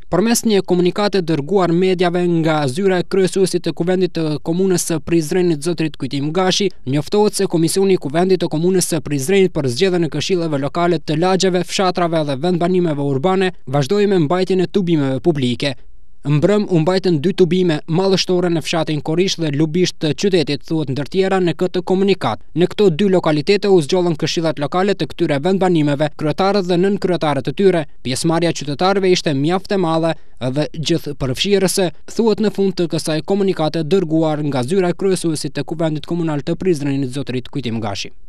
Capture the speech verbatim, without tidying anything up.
Përmes një komunikate dërguar mediave nga zyra e kryesuesit të Kuvendit të Komunës së Prizrenit zotërit Kujtim Gashi, njoftohet se Komisioni i Kuvendit të Komunës së Prizrenit për zgjedhjen e këshilleve lokale të lagjeve, fshatrave dhe vendbanimeve urbane vazhdoi me mbajtjen e tubimeve publike. Mbrëm u mbajtën dy tubime madhështore në fshatin Korish dhe Lubisht të qytetit, thuhet ndër tjera në këtë komunikat. Në këto dy lokalitete u zgjollën këshillat lokale të këtyre vendbanimeve, kryetarët dhe nënkryetarët e tyre. Pjesëmarrja e qytetarëve ishte mjaft e madhe dhe gjithëpërfshirëse, thuhet në fund të kësaj komunikate dërguar nga zyra e kryesuesit të Kuvendit Komunal të Prizrenit zotërit Kujtim Gashi.